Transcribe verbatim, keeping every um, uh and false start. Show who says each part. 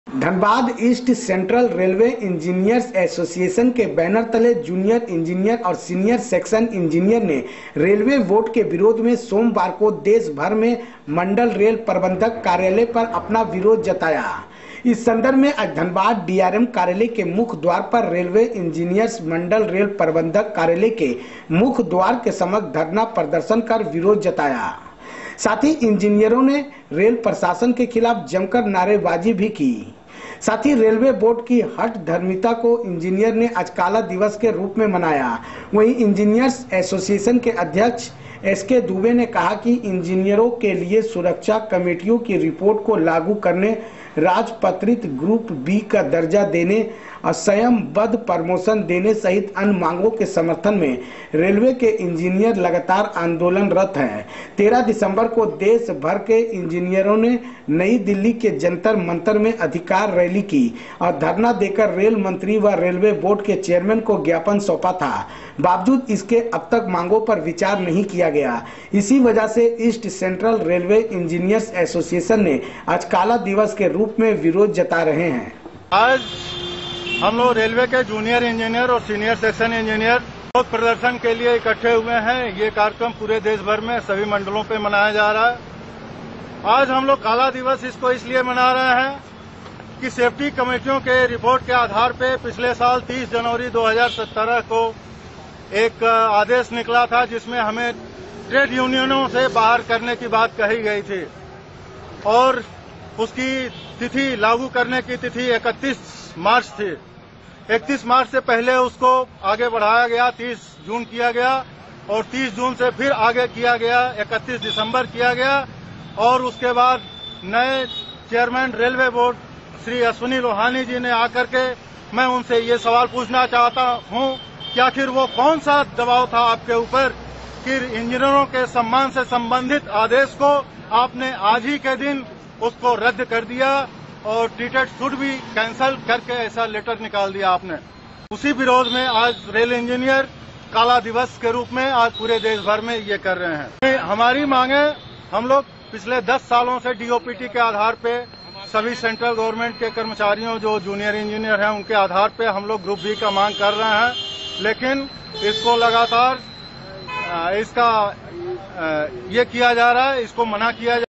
Speaker 1: Dhanbad East Central Railway Engineers Association के banner तले junior engineer और सीनियर सेक्शन इंजीनियर ने रेलवे बोर्ड के विरोध में सोमवार को देश भर में मंडल रेल प्रबंधक कार्यालय पर अपना विरोध जताया। इस संदर्भ में आज धनबाद डीआरएम कार्यालय के मुख्य द्वार पर रेलवे इंजीनियर्स मंडल रेल प्रबंधक कार्यालय के मुख्य द्वार के समक्ष धरना प्रदर्शन कर विरोध जताया। साथ ही इंजीनियरों ने रेल प्रशासन के खिलाफ जमकर नारेबाजी भी की। साथ ही रेलवे बोर्ड की हठ धर्मिता को इंजीनियर ने आज काला दिवस के रूप में मनाया। वहीं इंजीनियर्स एसोसिएशन के अध्यक्ष एस के दुबे ने कहा कि इंजीनियरों के लिए सुरक्षा कमेटियों की रिपोर्ट को लागू करने, राजपत्रित ग्रुप बी का दर्जा देने और स्वयंबद्ध प्रमोशन देने सहित अन्य मांगों के समर्थन में रेलवे के इंजीनियर लगातार आंदोलनरत हैं। तेरह दिसंबर को देश भर के इंजीनियरों ने नई दिल्ली के जंतर मंतर में अधिकार रैली की और धरना देकर रेल मंत्री व रेलवे बोर्ड के चेयरमैन को ज्ञापन सौंपा था। बावजूद इसके अब तक मांगों पर विचार नहीं किया गया। इसी वजह से East Central Railway Engineers Association ने आज काला दिवस के रूप में विरोध जता रहे हैं।
Speaker 2: आज हम लोग रेलवे के जूनियर इंजीनियर और सीनियर सेक्शन इंजीनियर विरोध प्रदर्शन के लिए इकट्ठे हुए हैं। ये कार्यक्रम पूरे देश भर में सभी मंडलों पे मनाया जा रहा है। आज हम लोग काला दिवस इसको इसलिए मना रहे हैं कि सेफ्टी कमेटियों के रिपोर्ट के आधार पे पिछले साल तीस जनवरी दो हज़ार सत्रह को एक आदेश निकला था जिसमें हमें ट्रेड यूनियनों से बाहर करने की बात कही गई थी और उसकी तिथि लागू करने की तिथि इकतीस मार्च थी। इकतीस मार्च से पहले उसको आगे बढ़ाया गया, तीस जून किया गया और तीस जून से फिर आगे किया गया, इकतीस दिसंबर किया गया और उसके बाद नए chairman railway board Shri Ashwini Lohani ji ने आकर के मैं उनसे ये सवाल पूछना चाहता हूं कि आखिर वो कौन सा दबाव था आपके ऊपर कि इंजीनियरों के सम्मान से संबंधित आदेश को आपने आज ही के दिन उसको रद्द कर दिया और टीटेट शुड भी कैंसिल करके ऐसा लेटर निकाल दिया आपने। उसी विरोध में आज रेल इंजीनियर काला दिवस के रूप में आज पूरे देश भर में ये कर रहे हैं। हमारी मांगे, हम लोग पिछले दस सालों से डीओपीटी के आधार पे सभी सेंट्रल गवर्नमेंट के कर्मचारियों जो जूनियर इंजीनियर हैं उनके आधार पे हम लोग ग्रुप बी का मांग कर रहे हैं, लेकिन इसको लगातार इसका ये किया जा रहा है, इसको मना किया जा